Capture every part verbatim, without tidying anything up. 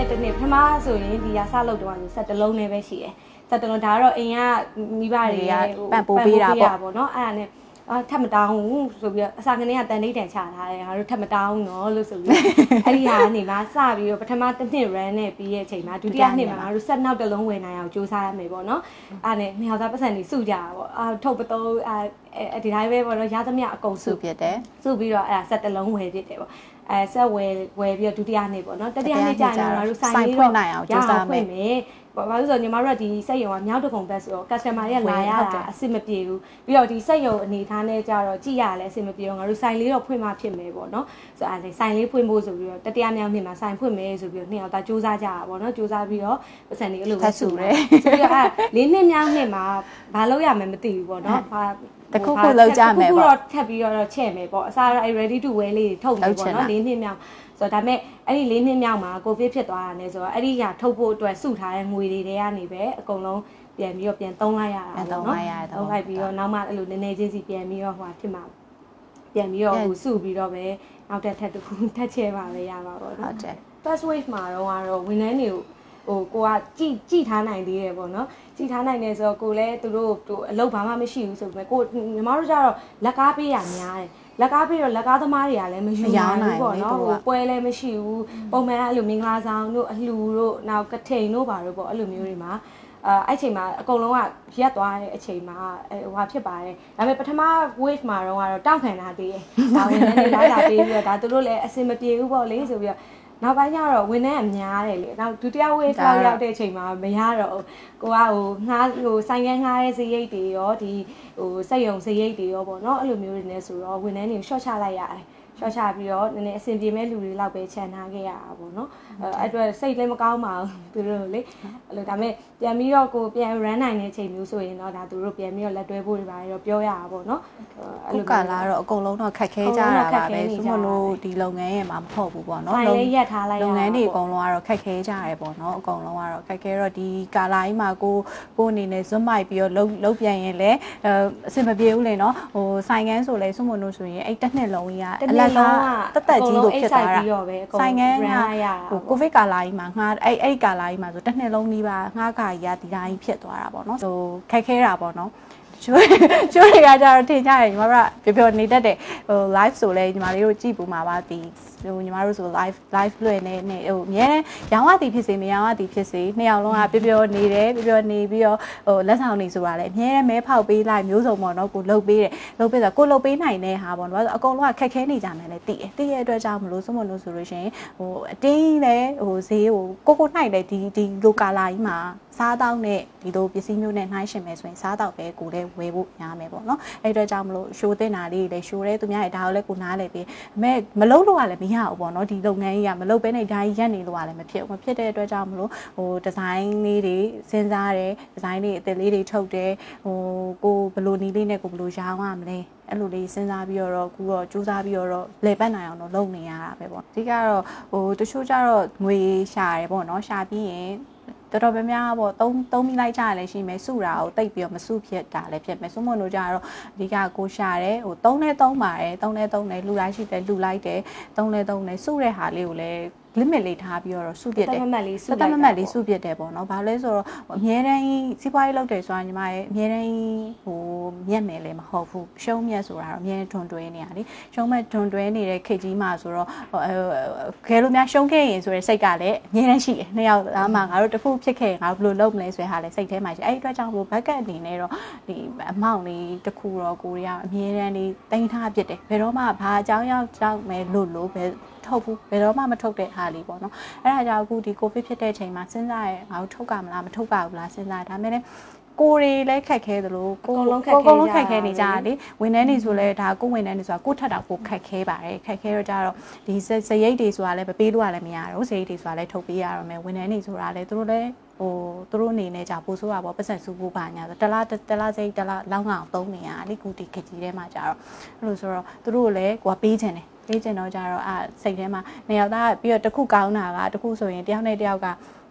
တနေ့ပထမဆိုရင်ဒီရဆလောက်တော့ဆက်တလုံးနဲ့ပဲရှိတယ်ဆက်တလုံးဒါကတော့အိမ်ကမိဘတွေကပံ့ပိုးပေးတာပေါ့ပေါ့နော်အဲ့ဒါနဲ့ထပ်မတောင်းဘူးဆိုပြီးတော့အစာကနေကတန်တိတ်တန်ချထားတယ်ငါတို့ထပ်မတောင်းနော်လို့ဆိုပြီးအဲ့ဒီဟာကနေမှစပြီးတော့ပထမတစ်နှစ် run နဲ့ပြီးရဲ့အချိန်မှာဒုတိယနှစ်မှာငါတို့ဆက်နောက်တစ်လုံးဝင်နိုင်အောင်ကြိုးစားရမယ်ပေါ့နော်အဲ့နဲ့မြောက်သားပတ်စံတွေစုကြတာပေါ့အာထုတ်ပတုံးအဲဒီတိုင်းပဲပေါ့နော်ရသမျှအကုန်စုဖြစ်တယ်စုပြီးတော့အဲ့ဒါဆက်တစ်လုံးဝယ်ဖြစ်တယ်ပေါ့အဲဆက်ဝယ်ဝယ်ပြီးတော့ဒုတိယနှစ်ပေါ့နော်တတိယနှစ်ကျရင်ငါတို့ဆိုင်လေးတော့နိုင်အောင်ကြိုးစားမယ်ဘာလို့ဆိုညီမတို့ကဒီစက်ရုံကမြောက်တကုံဘက်ဆိုတော့ customer တွေကလာရတာအဆင်မပြေဘူးပြီးတော့ဒီစက်ရုံအနေထားနဲ့ကြတော့ကြည့်ရလဲအဆင်မပြေတော့ငါတို့ဆိုင်လေးတော့ဖွင့်မှဖြစ်မယ်ပေါ့နော်ဆိုအဲ့ဒါဆိုင်လေးဖွင့်ဖို့ဆိုပြီးတော့တတိယမြောက်နှစ်မှာဆိုင်ဖွင့်မယ်ဆိုပြီးတော့နှစ်ယောက်သားစူးစမ်းကြတာပေါ့နော်စူးစမ်းပြီးတော့ပတ်စံတွေအဲ့လိုပဲစုတယ်ဆိုပြီးတော့အဲ့လေးနှစ်မြောက်နှစ်မှာဘာလုပ်ရမလဲမသိဘူးပေါ့နော်ဘာတခုခုလောက်ကြမယ်ပေါ့ထပ်ပြီးတော့ချက်မယ်ပေါ့အစားအဲ့ ready to wear လေးထုတ်မယ်ပေါ့နော်လေးနှစ်မြောက်ဆိုတော့ဒါပေမဲ့အဲ့ဒီလေးနှစ်မြောက်မှာကိုဗစ်ဖြစ်သွားတာနဲ့ဆိုတော့အဲ့ဒီညာထုတ်ဖို့အတွက်စုထားတဲ့ငွေတွေတွေကနေပဲအကုန်လုံးပြန်ပြီးတော့ပြန်သုံးလိုက်ရတာပေါ့နော်သုံးလိုက်ပြီးတော့နောက်မှအဲ့လိုနည်းနည်းချင်းစီပြန်ပြီးတော့ဟိုဖြစ်မှာပြန်ပြီးတော့ဟိုစုပြီးတော့ပဲနောက်တစ်ထပ်တစ်ခုထပ်ချဲပါပဲရပါပေါ့နော်ဟုတ်တယ် first wave မှာတော့ကတော့ဝန်ထမ်းတွေကိုဟိုကိုကကြည့်ကြည့်ထားနိုင်သေးတယ်ပေါ့နော်ကြည့်ထားနိုင်တယ်ဆိုတော့ကိုလည်းသူတို့ဟိုအလုပ်ဘာမှမရှိဘူးဆိုပေမဲ့ကိုညီမတို့ကျတော့လက်ကားပေးရများတယ်လက်ကားပြီးတော့လက်ကားသမားတွေကလည်းမယူနိုင်ဘူးပေါ့နော်ဟိုပွဲလည်းမရှိဘူးပုံမှန်အဲ့လိုမင်္ဂလာဆောင်တို့အလှတို့နောက်ကထိန်တို့ပါတို့ပေါ့အဲ့လိုမျိုးတွေမှာအဲအဲ့ချိန်မှာအကုန်လုံးကရက်သွားတဲ့အချိန်မှာဟိုဟာဖြစ်ပါတယ်ဒါပေမဲ့ပထမ wave မှာတော့ကတော့တောက်ခံတာတည်းဒါဝင်နေလာလာပေးပြီးတော့ဒါသူတို့လည်းအဆင်မပြေဘူးပေါ့လေဆိုပြီးတော့နောက်ပိုင်းကျတော့ဝန်ထမ်းအများတယ်လေနောက်ဒုတိယ wave လောက်ရောက်တဲ့အချိန်မှာမရတော့ကိုကဟိုငါဟိုဆိုင်ကန်းငါးတဲ့ဇရိတ်တွေရောဒီဟိုစက်ရုံဇရိတ်တွေရောပေါ့နော်အဲ့လိုမျိုးတွေနဲ့ဆိုတော့ဝန်ထမ်းတွေရှော့ချလိုက်ရတယ်ရှော့ချပြီးတော့နည်းနည်းအဆင်ပြေမဲ့လူတွေလောက်ပဲခြံထားခဲ့ရတာပေါ့နော်အဲ့အတွက်စိတ်လည်းမကောင်းပါဘူးသူတို့လေအဲ့လိုဒါပေမဲ့ပြန်ပြီးတော့ကိုပြန် run နိုင်တဲ့အချိန်မျိုးဆိုရင်တော့ဒါသူတို့ပြန်ပြီးတော့လက်တွဲဖို့တွေပါတော့ပြောရတာပေါ့နော်အဲ့လိုကလာတော့အကုန်လုံးတော့ခက်ခဲကြတာပါပဲဆိုမလို့ဒီလုပ်ငန်းရဲ့မှာမဟုတ်ဘူးပေါ့နော်လုပ်ငန်းရက်ထားလိုက်လုပ်ငန်းတွေအကုန်လုံးကတော့ခက်ခဲကြရပေါ့နော်အကုန်လုံးကတော့ခက်ခဲတော့ဒီကာလာကြီးမှာကိုကိုအနေနဲ့ဇွတ်မိုက်ပြီးတော့လှုပ်လှုပ်ပြန်ရင်လည်းအဆင်မပြေဘူးလေနော်ဟိုဆိုင်ကန်းဆိုလဲဆိုမလို့ဆိုရင်အဲ့တစ်နှစ်လုံးကြီးကအလတ်ကတက်တက်ကြီးကိုဖြစ်သွားတာဆိုင်ကန်းကဟိုကိုဗစ်ကာလာကြီးမှာငါအဲ့အဲ့ကာလာကြီးမှာဆိုတစ်နှစ်လုံးကြီးပါငါးခါကြီးကဒီတိုင်းဖြစ်သွားတာပေါ့နော်ဆိုခက်ခဲတာပေါ့နော်ချိုးချိုးတွေကကြတော့ထင်ကြတယ်ညီမတို့ကပျော်ပျော်နေတတ်တယ်ဟို live ဆိုလဲညီမလေးတို့ကြည့်ပူမှာပါဒီဟိုညီမတို့ဆို live live လွှင့်နေနေဟိုအများရောင်းရသည်ဖြစ်စေမရောင်းရသည်ဖြစ်စေနှစ်ယောက်လုံးကပျော်ပျော်နေတယ်ပျော်ပျော်နေပြီးတော့ဟိုလက်ဆောင်တွေဆိုတာလဲအများမဲဖောက်ပေးလိုက်မျိုးစုံပေါ့နော်ကိုလှုပ်ပေးတယ်လှုပ်ပေးဆိုကိုလှုပ်ပေးနိုင်တဲ့ဟာပေါ့နော်အကုန်လုံးကခက်ခဲနေကြမယ်လေတည်တည်ရဲ့အတွက်ကြောင့်မလို့စမလို့ဆိုလို့ရှိရင်ဟိုအတင်းလဲဟိုဈေးဟိုကိုကိုနိုင်လဲဒီဒီလိုကာလာကြီးမှာစားတောက်နဲ့ဒီလိုပစ္စည်းမျိုးနဲ့နှိုင်းရှင်မယ်ဆိုရင်စားတောက်ပဲကိုလည်းဝယ်ဖို့များမယ်ပေါ့နော်အဲ့အတွက်ကြောင့်မလို့ရှိုးတင်တာလေးလည်းရှိုးတယ်သူများရဲ့ဒါကိုလည်းကိုနားလဲပြီးအမေမလုပ်လို့ကလည်းမရဘူးပေါ့နော်ဒီလုပ်ငန်းကြီးကမလုပ်ဘဲနဲ့ဒါကြီးရက်နေလို့ကလည်းမဖြစ်ဘူးမဖြစ်တဲ့အတွက်ကြောင့်မလို့ဟိုဒီဇိုင်းလေးတွေစဉ်းစားတယ်ဒီဇိုင်းလေးအသစ်လေးတွေထုတ်တယ်ဟိုကိုဘယ်လိုနည်းလေးနဲ့ကိုဘယ်လိုရောင်းရမလဲအဲ့လိုလေးစဉ်းစားပြီးတော့ကူတော့စူးစမ်းပြီးတော့လေပတ်နိုင်အောင်တော့လုပ်နေရတာပဲပေါ့အဓိကတော့ဟိုတချို့ကျတော့ငွေရှာတယ်ပေါ့နော်ရှာပြီးရင်တော်တော်များများပေါ့သုံးသုံးမိလိုက်ကြရလဲရှိမယ်စုတာကိုတိတ်ပြီးတော့မစုဖြစ်တာလည်းဖြစ်မယ်စုမလို့ကြတော့အဓိကကိုရှာတယ်ဟိုသုံးလဲသုံးပါတယ်သုံးလဲသုံးတယ်လှူလိုက်ရှိတယ်လှူလိုက်တယ်သုံးလဲသုံးတယ်စုတဲ့ဟာလေးကိုလည်း limit လေးထားပြီးတော့စုပြစ်တယ်တတ်မှတ်လေးစုတတ်မှတ်လေးစုပြစ်တယ်ပေါ့နော်ဘာလဲဆိုတော့အမြဲတမ်းစီးပွားရေးလုပ်တယ်ဆိုတာညီမရဲ့အမြဲတမ်းဟိုမြက်မယ်လည်းမဟုတ်ဘူးရှုံးမြက်ဆိုတာတော့အမြဲထွန်တွဲနေရလေရှုံးမဲ့ထွန်တွဲနေတဲ့ခေတ်ကြီးမှာဆိုတော့ခဲလို့များရှုံးခဲ့ရင်ဆိုတဲ့စိတ်ကလည်းအမြဲတမ်းရှိတယ်နှစ်ယောက်သားမှငါတို့တစ်ခုဖြစ်ခဲ့ငါတို့ဘယ်လိုလုပ်မလဲဆိုတဲ့ဟာလည်းစိတ်ထဲမှာရှိအဲ့ဒီအတွက်ကြောင့်ဘတ်ကတ်အနေနဲ့တော့ဒီအမောင့်လေးတစ်ခုတော့ကိုရီးယားအမြဲတမ်းလေးတင်ထားပြစ်တယ်ဘယ်တော့မှဘာအကြောင်းရောက်ကြောက်မယ်လို့လို့ပဲထုတ်ဘူးဘယ်တော့မှမထုတ်တဲ့ဟာလေးပေါ့နော်အဲ့ဒါကြောင့်အခုဒီကိုဗစ်ဖြစ်တဲ့အချိန်မှာစဉ်းစားရငါတို့ထုတ်ကမလားမထုတ်ပါဘူးလားစဉ်းစားဒါပေမဲ့ကိုရီလည်းခက်ခဲသလိုကိုလုံးခက်ခဲကိုလုံးခက်ခဲနေကြတာလေဝန်ထမ်းတွေဆိုလဲဒါကိုဝန်ထမ်းတွေဆိုတာကိုထက်တာကိုခက်ခဲပါတယ်ခက်ခဲတော့ကြတော့ဒီစရိတ်တွေဆိုတာလည်းမပေးလို့ရလည်းမရတော့စရိတ်တွေဆိုတာလည်းထုတ်ပေးရတော့မယ်ဝန်ထမ်းတွေဆိုတာလည်းသူတို့လည်းဟိုသူတို့အနေနဲ့ကြာပို့ဆိုးတာပေါ့ပတ်စံစုဖို့ပါညာဆိုတလားတလားစိတ်တလားလောက်ငအောင်သုံးနေရလေကူတီခကြီးထဲမှာကြာတော့အဲ့လိုဆိုတော့သူတို့လည်းကိုကပေးချင်တယ်ပေးချင်တော့ကြတော့အာစိတ်ထဲမှာနေရောက်သားပြီးတော့တစ်ခုကောင်းတာကတစ်ခုဆိုရင်တယောက်နဲ့တယောက်က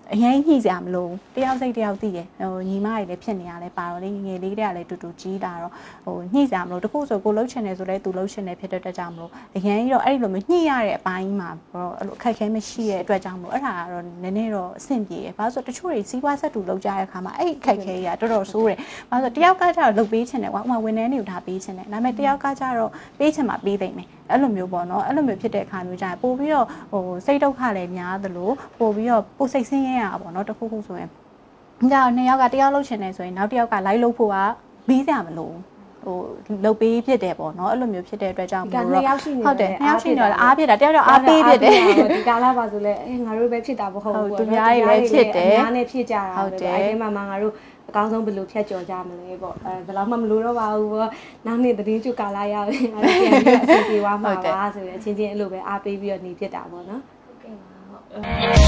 အရင်ညှိစရာမလိုတယောက်စိတ်တယောက်သိရဟိုညီမတွေလည်းဖြစ်နေရတယ်ပါတော့လေငယ်လေးတွေကလည်းတူတူကြီးလာတော့ဟိုညှိစရာမလိုတခုဆိုကိုလှုပ်ချင်တယ်ဆိုလဲသူလှုပ်ချင်တယ်ဖြစ်တဲ့အတွက်ကြောင့်မလို့အရင်ကြီးတော့အဲ့လိုမျိုးညှိရတဲ့အပိုင်းမှာတော့အဲ့လိုအခက်အခဲမရှိတဲ့အတွက်ကြောင့်မလို့အဲ့ဒါကတော့နည်းနည်းတော့အဆင်ပြေတယ်ဘာလို့ဆိုတချို့တွေစီးပွားဆက်တူလှုပ်ကြတဲ့အခါမှာအဲ့အခက်အခဲကြီးကတော်တော်ဆိုးတယ်ဘာလို့ဆိုတယောက်ကကျတော့လှုပ်ပေးချင်တယ်ကွာဥပမာဝန်ထမ်းတွေကိုဒါပေးချင်တယ်ဒါပေမဲ့တယောက်ကကျတော့ပေးချင်မှပေးသိမ့်မယ်အဲ့လိုမျိုးပေါ့နော်အဲ့လိုမျိုးဖြစ်တဲ့အခါမျိုးကျရင်ပို့ပြီးတော့ဟိုစိတ်ဒုက္ခလည်းများသလိုပို့ပြီးတော့ကိုယ်စိတ်ဆင်းရဲရတာပေါ့နော်တခုခုဆိုရင်ကြောက်နှစ်ယောက်ကတယောက်လှုပ်ချင်တယ်ဆိုရင်နောက်တစ်ယောက်ကလိုက်လှုပ်ဖို့ကပြီးစရာမလိုဟိုလှုပ်ပေးဖြစ်တယ်ပေါ့နော်အဲ့လိုမျိုးဖြစ်တဲ့အတွက်ကြောင့်မလို့ဟုတ်တယ်နှစ်ယောက်ရှိနေတော့အားဖြစ်တာတယောက်တော့အားပေးဖြစ်တယ်ဒီကာလပါဆိုလဲအဲငါတို့ပဲဖြစ်တာမဟုတ်ဘူးပေါ့နော်သူများတွေလည်းဖြစ်တယ်အများနဲ့ဖြစ်ကြတာပဲအဲ့ဒီမှာမှငါတို့အကောင်းဆုံးဘယ်လိုဖြတ်ကျော်ကြမလဲပေါ့အဲဘယ်လောက်မှမလိုတော့ပါဘူးပေါ့နောက်နေ့သတင်းကျုပ်ကာလာရပြီငါတို့ပြန်ပြီးအဆင်ပြေသွားမှာပါဆိုရင်အချင်းချင်းအဲ့လိုပဲအားပေးပြီးတော့နေဖြစ်တာပေါ့နော်ဟုတ်ကဲ့ပါဟုတ်